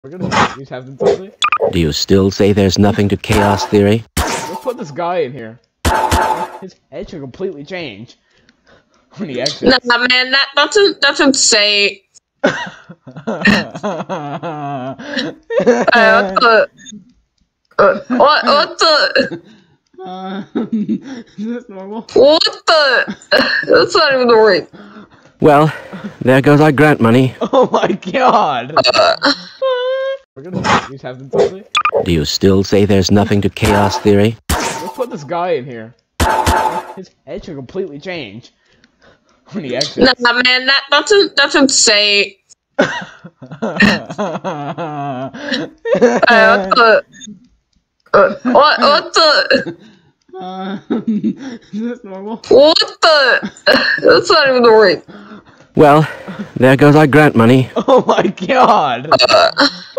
We're gonna just have them totally. Do you still say there's nothing to chaos theory? Let's put this guy in here. His head should completely change when he exits. Nah, man, that doesn't say. What the? Is this normal? What the? That's not even right. Well, there goes our grant money. Oh my god! We're gonna just have them totally. Do you still say there's nothing to chaos theory? Let's put this guy in here. His head should completely change when he exits. Nah, man, that doesn't say. What the? Is this normal? What the? That's not even right. Well, there goes our grant money. Oh my god!